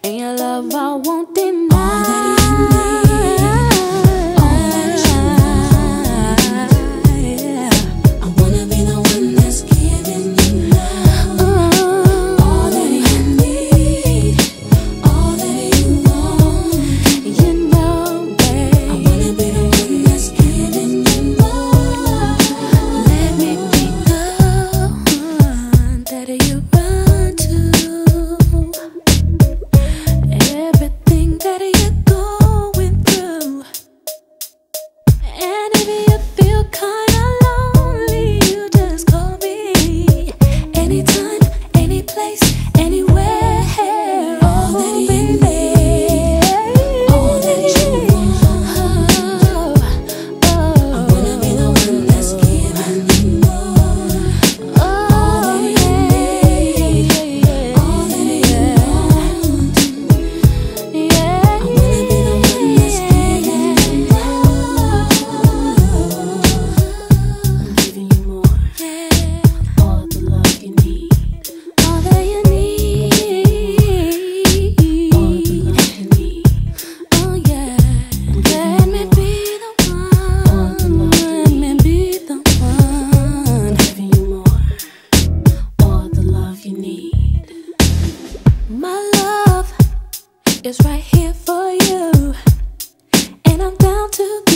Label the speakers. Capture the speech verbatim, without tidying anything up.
Speaker 1: and your love I won't deny.
Speaker 2: All that you need, yeah. I wanna be the one that's giving you love. All that you need, all that you want,
Speaker 1: You know, babe,
Speaker 2: I wanna be the one that's giving you love.
Speaker 1: let me be the one that you run to. Everything that you're going through, and if you feel kinda lonely, you just call me. Anytime, any place, anywhere.
Speaker 2: All that you
Speaker 1: Open
Speaker 2: need, all that you want, I wanna be the one that's giving you more. All that you need, all that you want, I wanna be the one that's giving you more. I'm giving you more, all the love you need,
Speaker 1: All that you need,
Speaker 2: all the love you need.
Speaker 1: oh yeah. Let me be the one, let me be the one.
Speaker 2: I'm giving you more, all the love you need.
Speaker 1: My love is right here for you, and I'm down to